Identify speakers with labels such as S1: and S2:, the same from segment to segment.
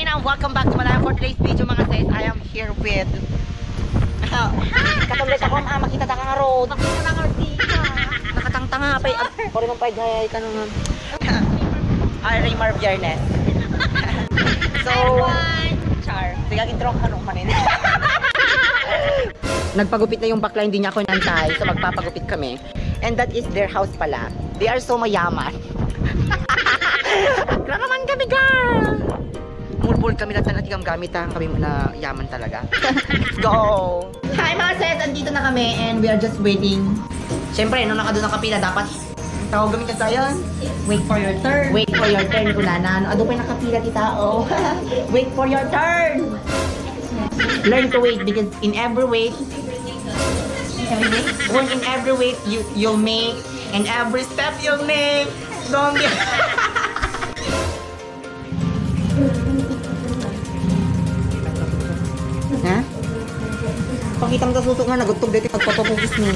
S1: again and welcome back to my life. For today's video mga sis, I am here with katulad ako makita ta ka road. Nakita na artista. Nakatangtanga pa. Pori man pa gayay ka nung Ari Mar Viernes. So, char. Sige, intro ka nung manin. Nagpagupit na yung bakla, hindi niya ako nantay. So magpapagupit kami. And that is their house pala. They are so mayaman. Kaya naman kami, girl! Mulpul kami natin at gamit ha. Kami na yaman talaga. Let's go! Hi mga sis! Andito na kami and we are just waiting. Siyempre, nung nakadun ang kapila, dapat tawag kami ka sayon. Wait for your turn. Wait for your turn. Kunanan. Ado pa yung nakapila ti tao. Wait for your turn! Learn to wait because in every wait, when in every wait you'll make, and every step you'll make, don't get... Ha? Pakita mo sa suso nga, nagutog dito pagpapapugis niya.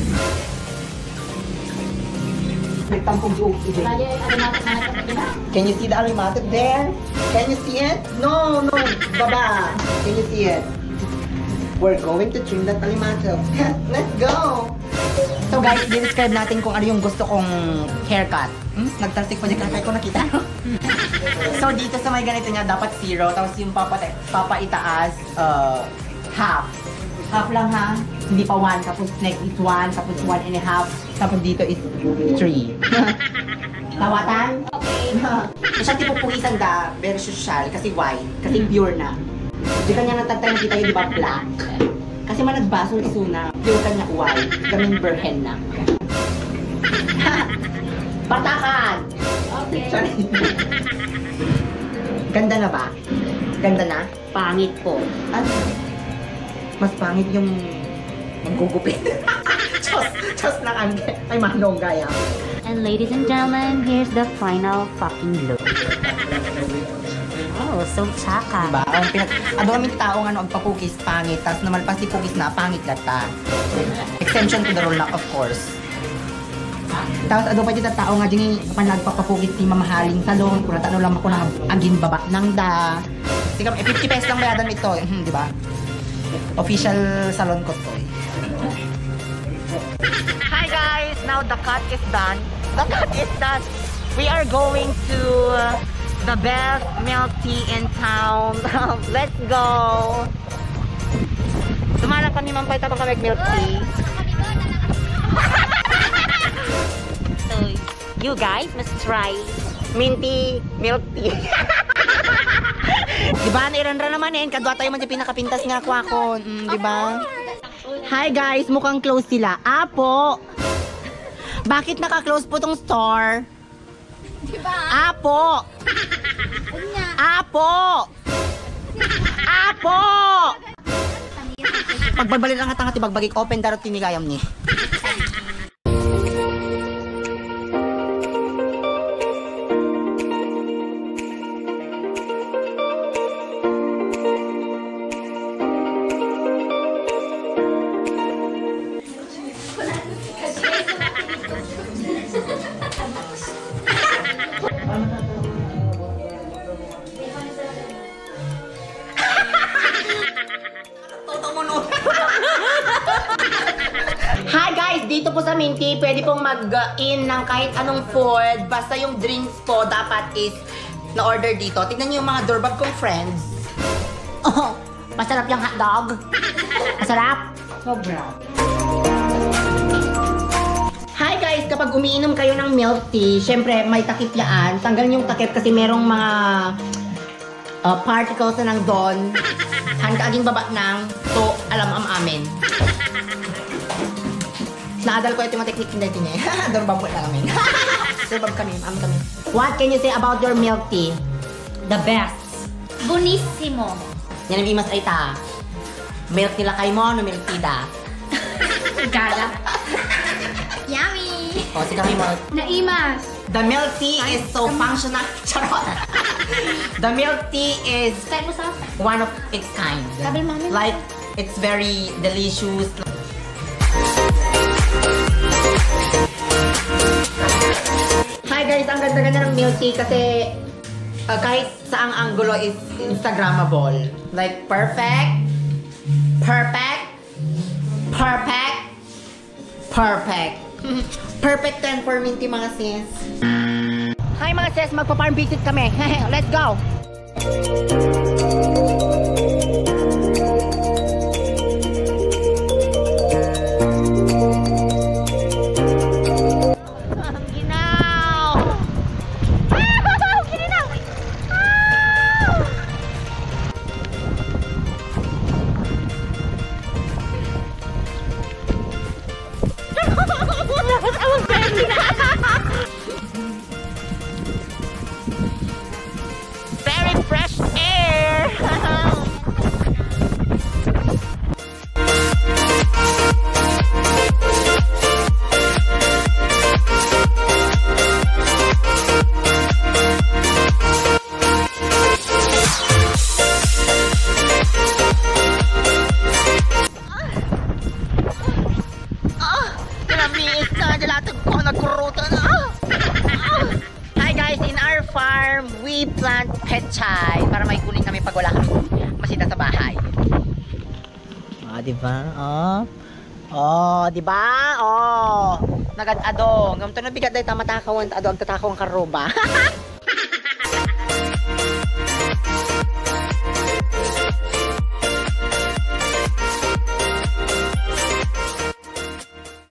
S1: Nagtampog joke. Can you see the alimatic there? Can you see it? No, no, baba. Can you see it? We're going to trim that alimatic. Let's go! So guys, i-describe natin kung ano yung gusto kong haircut. Nagtalsik pa din kakay ko, nakita? So dito sa may ganito niya, dapat 0. Tapos yung papaitaas, half. Half lang ha. Hindi pa 1. Tapos next is 1. Tapos 1.5. Tapos dito is 3. Tawatan? Okay. Masyang tipo pugisan da, very social. Kasi white. Kasi pure na. Di kanya natagtay nakita yun, di ba black? Kasi man nagbasol isuna. Pure kanya white. Kaming berhen na. Patakan! Okay. Sorry. Ganda na ba? Ganda na?
S2: Pangit po.
S1: Ano? Mas pangit yung magugupit. Just na ang ay manong gaya.
S2: And ladies and gentlemen, here's the final fucking look. Oh, so tsaka.
S1: Diba? Ado kami tao nga no, agpapukis, pangit. Tapos namalpas si pukis na, pangit lata. Extension to the rule of course. Tapos ado pa dito tao nga ding panagpapapukis ti mamahaling salon. Kung natano lang ako ng agin baba nang da. Sige, 50 pesos lang bayadan ito. Di ba? Official salon ko to. Hi guys! Now the cut is done. The cut is done. We are going to the best milk tea in town. Let's go! Sumanap kami mampay tapang kami milk tea.
S2: So, you guys must try
S1: Minty milk tea. Diba? Nairanra naman eh. Kadwa tayo man siya pinakapintas nga ako ako. Diba? Hi guys! Mukhang close sila. Apo! Bakit naka-close po tong store?
S3: Diba?
S1: Apo! Apo! Apo! Pagbalbalin lang hatang bagbagik open darot tinigayam ni. Hi guys! Dito po sa Minty, pwede pong mag-in ng kahit anong food. Basta yung drinks po dapat is na-order dito. Tignan niyo yung mga doorbag kong friends. Oh, masarap yung hotdog. Masarap? Sobra. Hi guys! Kapag umiinom kayo ng milk tea, syempre may takip yan. Tanggalin yung takip kasi merong mga particles na nang doon. Hanggang baba ng to alam amin. Naadal ko ito yung technique nila din eh. Doorbag po lang kami. Doorbag kami, kami. What can you say about your milk tea?
S2: the best.
S3: Bonissimo.
S1: Yan ang imas ay ta. Milk nila kay mo, no milk tida.
S2: Gala.
S3: Yummy.
S1: O, si kami mo.
S3: Naimas.
S1: The milk tea is so functional. Charot. The milk tea is
S3: Kahit mo sa
S1: one of its kind.
S3: Sabi mami.
S1: Like, it's very delicious. Hi guys, ang ganda-ganda ng milk tea kasi kahit saang angulo is Instagrammable. Like, perfect. Perfect. Perfect. Perfect. Perfect 10 for Minty, mga sis. Hi mga sis, magpa-farm visit kami. Let's go! Very fresh air! Tinamiis na, dilatag ko, nagkurutan na. Hi guys, in our farm, we plant pechay para may kunin kami pag wala kami masita sa bahay. Diba? Diba? Nagad-ado. Gamto na bigat dahil tamatakawan, ado ang tatakawang karoba.